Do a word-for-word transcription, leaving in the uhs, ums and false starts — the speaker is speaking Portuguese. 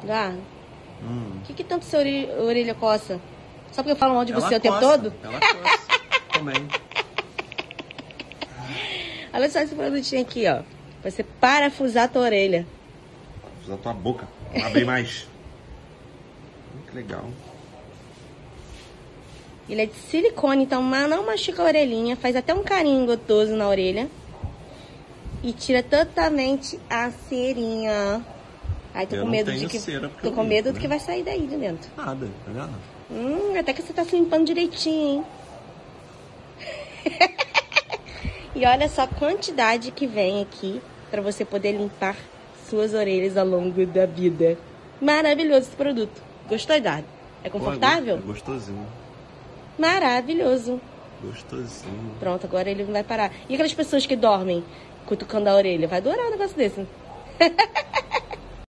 Gá, Hum. o que que tanto sua orelha, orelha coça? Só porque eu falo mal de Ela você o tempo coça, todo? Ela coça também. Olha só esse produtinho aqui, ó. Pra você parafusar a tua orelha. Usar tua boca. Vamos abrir mais. Hum, que legal. Ele é de silicone, então não machuca a orelhinha. Faz até um carinho gostoso na orelha. E tira totalmente a cerinha. Ai, tô Eu com não medo tenho de que. cera porque Tô eu com limpo, medo né? do que vai sair daí de dentro. Nada, tá vendo? Hum, até que você tá se limpando direitinho, hein? E olha só a quantidade que vem aqui pra você poder limpar suas orelhas ao longo da vida. Maravilhoso esse produto. Gostou, Eduardo? É confortável? Pô, é gostosinho. Maravilhoso. Gostosinho. Pronto, agora ele não vai parar. E aquelas pessoas que dormem cutucando a orelha? Vai adorar um negócio desse.